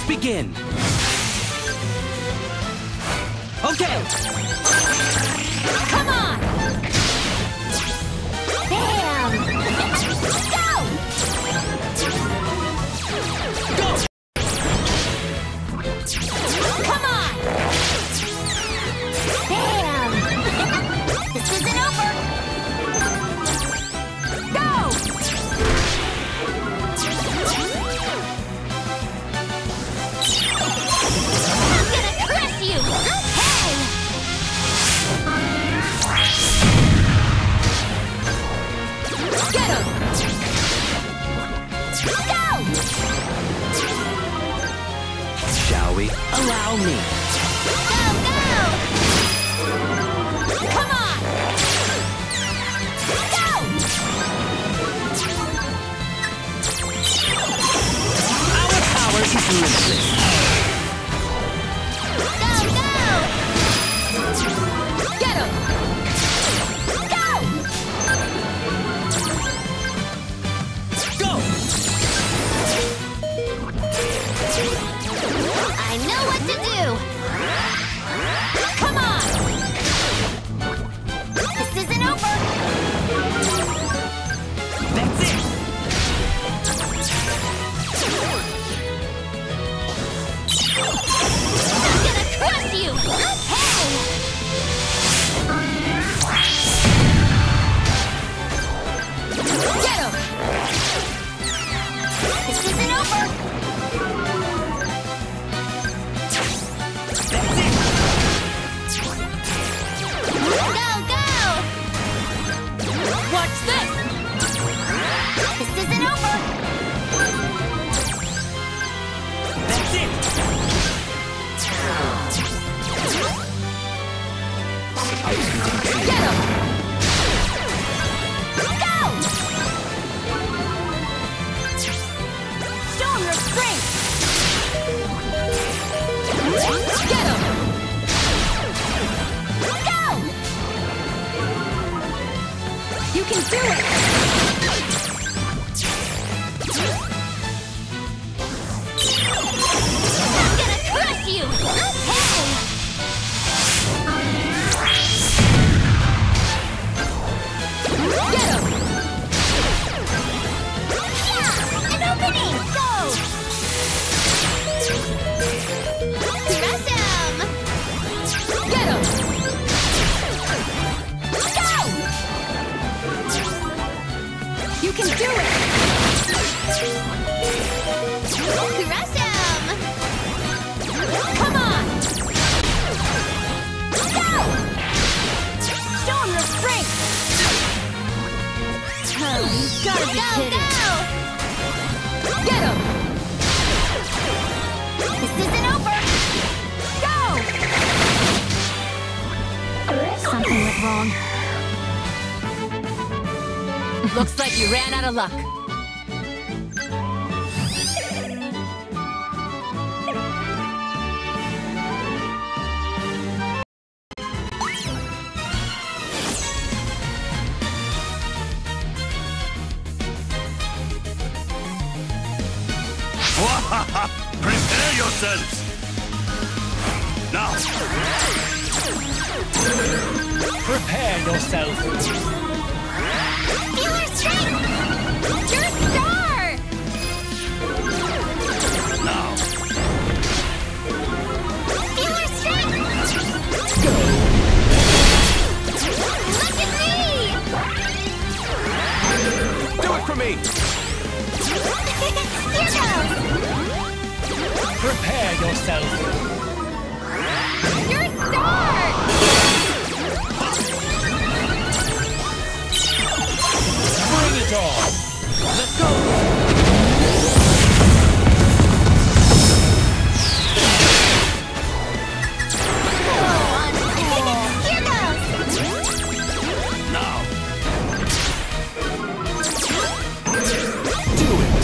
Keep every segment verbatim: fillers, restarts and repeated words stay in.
begin. Okay. Come on. Bam. Go. Go. Come on. Bam. This isn't over. Go. I'm gonna crush you. Hey. Get him. Go. Shall we? Allow me. Go, go! Come on! Go! Our power is limitless. Go, go! Get him! Go! Go! I know what to do! Come on! This isn't over! That's it! I'm gonna crush you! Hey! Get him! This isn't over! Go, go! Watch this! This isn't over! That's it! Get him! Go! Show him your strength! Get him! Go! You can do it! I'm gonna crush you! Hey! Get him! Yeah! An opening! Go! Crush him! Get him! Go! You can do it! Crush him! Come on! Go! Show him your strength! Oh, you gotta be go, kidding! Go! Get him! This isn't over! Go! Something went wrong. Looks like you ran out of luck. Prepare yourselves! Now! Prepare yourself! Feel your strength! You're a star! Now! Feel your strength! Go! Look at me! Do it for me! Here goes! Prepare yourself! You're a star! Bring it on! Let's go! Here goes! Now! Do it!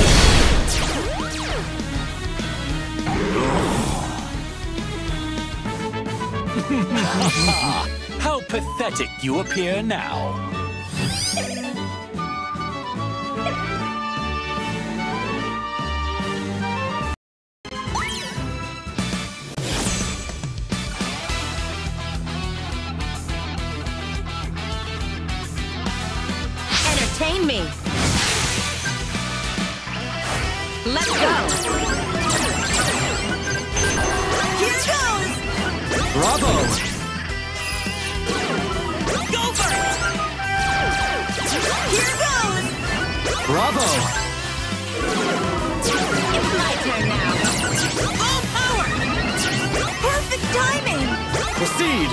How pathetic you appear now. contain me. Let's go. Here goes. Bravo! Go for it. Here goes. Bravo! It's my turn now. Full power. Perfect timing. Proceed!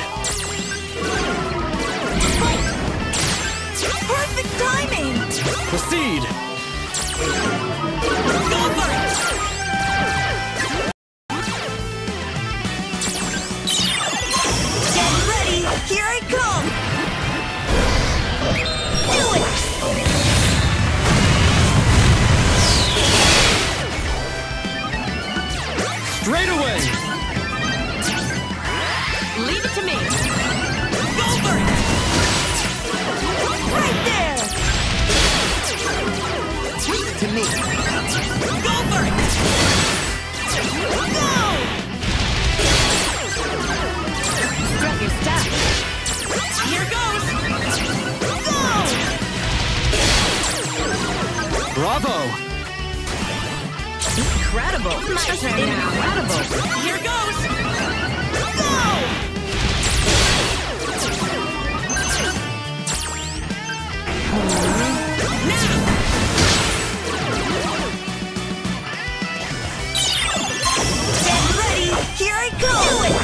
Perfect timing. Proceed! Go for it. Get ready. Here I come. Do it. Straight away! Leave it to me. Go for it. Right there. Leave it to me. Go for it. Go. Strut your stuff. Here goes. Go. Bravo! Incredible. My turn now. Incredible. Here goes. Go. Now. Get ready. Here I go. Do it.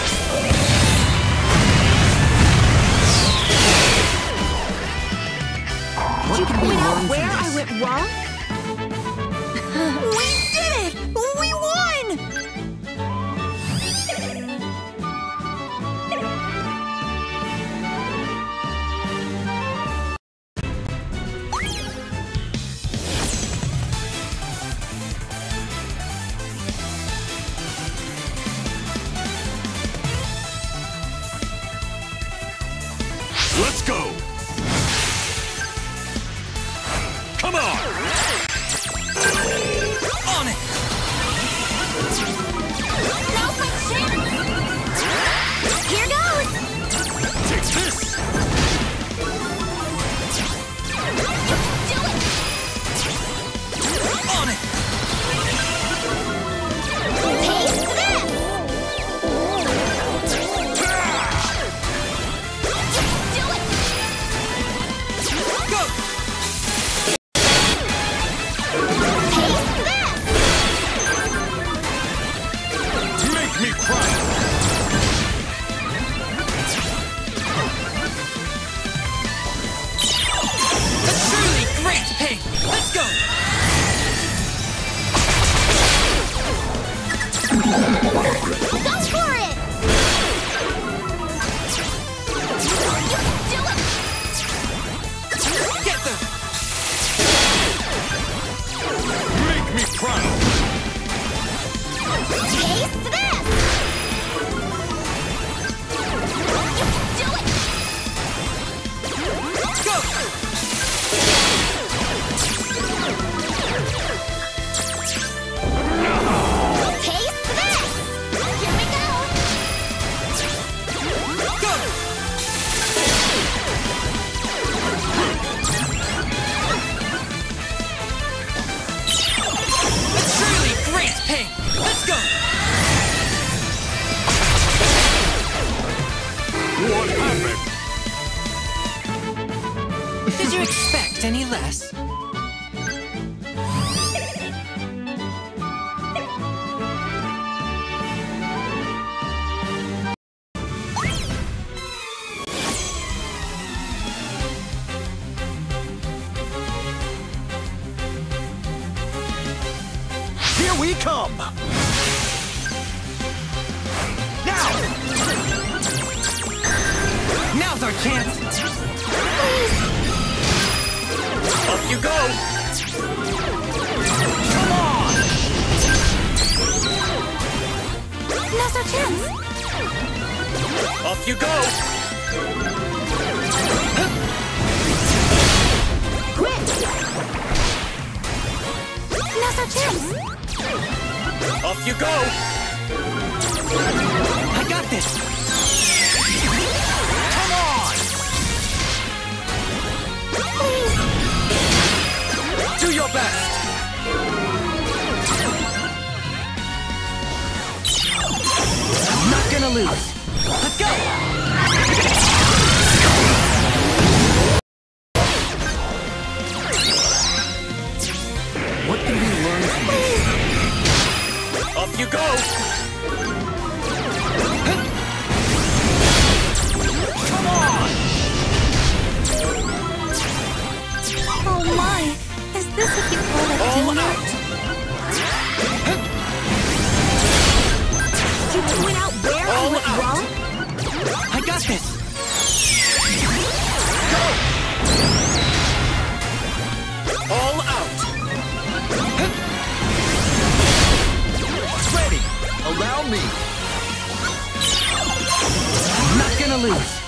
You can point out where I went wrong? We did it! We won! Let's go! Come on! On it! No quick chance! Here goes! Take this! Do it! On it! Taste this! Do it! Go! Taste this! Make me cry! A truly great pain. Let's go. Go for it! You can do it! Get them. Make me cry! Taste this! You can do it! Go. Taste this! Here we go! Go. A truly great pain. Let's go. What happened? Did you expect any less? Here we come! Now! Now's our chance. Up you go! Come on! Now's our chance! Off you go! Quick! Now's our chance! Off you go! I got this. Come on! Please! lose. Let's go! What can we learn from this? Off you go! Come on! Oh my! Is this what you call a All team? out! You went out there All and went out. wrong? I got this! Go! All out! Ready! Allow me! I'm not gonna lose.